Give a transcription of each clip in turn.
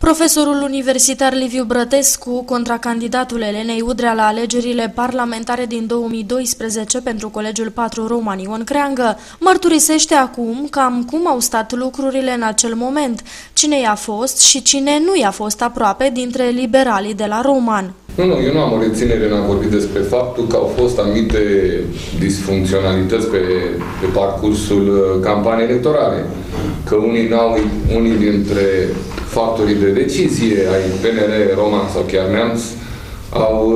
Profesorul universitar Liviu Brătescu, contracandidatul Elenei Udrea la alegerile parlamentare din 2012 pentru Colegiul 4 Roman Ion Creangă, mărturisește acum cam cum au stat lucrurile în acel moment, cine i-a fost și cine nu i-a fost aproape dintre liberalii de la Roman. Nu, eu nu am o reținere în a vorbi despre faptul că au fost anumite disfuncționalități pe parcursul campaniei electorale. Că unii dintre factorii de decizie ai PNL, Roman sau chiar Neamț au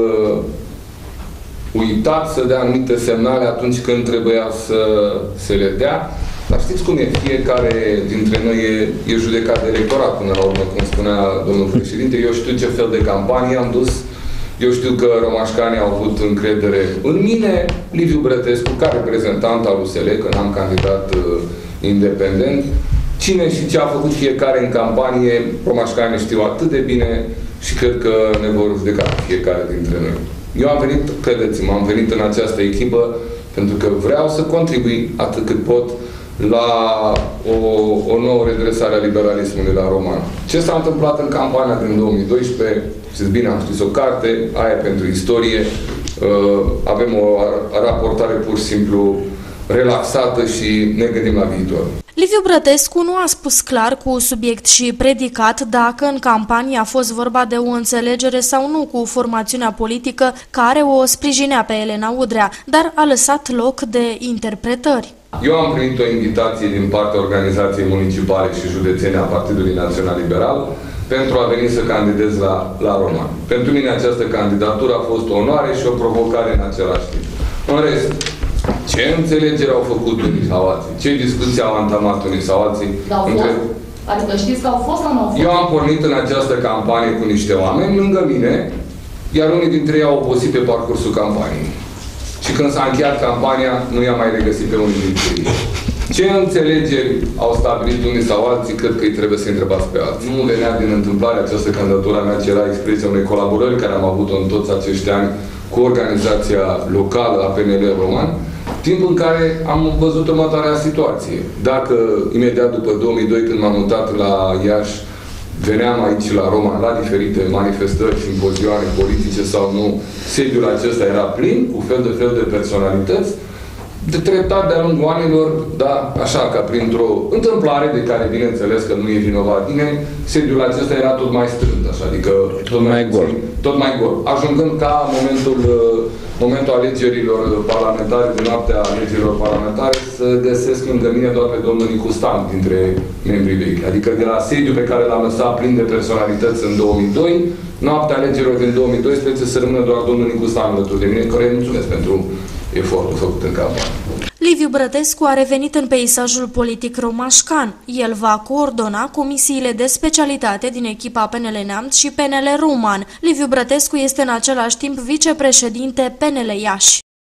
uitat să dea anumite semnale atunci când trebuia să se le dea. Dar știți cum e? Fiecare dintre noi e judecat de electorat până la urmă, cum spunea domnul președinte. Eu știu ce fel de campanie am dus. Eu știu că romașcanii au avut încredere în mine, Liviu Brătescu, ca reprezentant al USL, că n-am candidat independent. Cine și ce a făcut fiecare în campanie, romașcanii știu atât de bine și cred că ne vor judeca fiecare dintre noi. Eu am venit, credeți-mă, am venit în această echipă pentru că vreau să contribui atât cât pot la o nouă redresare a liberalismului la Roman. Ce s-a întâmplat în campania din 2012? Știți bine, am scris o carte, aia pentru istorie. Avem o raportare pur și simplu relaxată și ne gândim la viitor. Liviu Brătescu nu a spus clar cu subiect și predicat dacă în campanie a fost vorba de o înțelegere sau nu cu formațiunea politică care o sprijinea pe Elena Udrea, dar a lăsat loc de interpretări. Eu am primit o invitație din partea organizației municipale și județene a Partidului Național Liberal pentru a veni să candidez la Roman. Pentru mine această candidatură a fost o onoare și o provocare în același timp. În rest, ce înțelegeri au făcut unii sau alții? Ce discuții au antamat unii sau alții? Adică știți că au fost sau nu au fost? Eu am pornit în această campanie cu niște oameni lângă mine, iar unii dintre ei au obosit pe parcursul campaniei. Și când s-a încheiat campania, nu i-am mai regăsit pe unii dintre ei. Ce înțelegeri au stabilit unii sau alții, cred că îi trebuie să întrebați pe alții. Nu venea din întâmplare această candidatură mea, ce era expresia unei colaborări care am avut-o în toți acești ani cu organizația locală a PNL Roman, timp în care am văzut următoarea situație. Dacă imediat după 2002, când m-am mutat la Iași, veneam aici la Roman la diferite manifestări, simpozioane politice sau nu, sediul acesta era plin cu fel de personalități, de treptat de-a lungul anilor, da, așa, ca printr-o întâmplare de care, bineînțeles, că nu e vinovat nimeni, sediul acesta era tot mai strânt, așa, adică tot mai gol. Ajungând ca momentul alegerilor parlamentare, din noaptea alegerilor parlamentare, să găsesc lângă mine doar pe domnul Nicu Stan, dintre membrii vechi. Adică de la sediu pe care l-am lăsat plin de personalități în 2002, noaptea alegerilor din 2012, să rămână doar domnul Nicu Stan alături de mine, care îi mulțumesc pentru efortul făcut în campanie. Liviu Brătescu a revenit în peisajul politic romașcan. El va coordona comisiile de specialitate din echipa PNL Neamț și PNL Roman. Liviu Brătescu este în același timp vicepreședinte PNL Iași.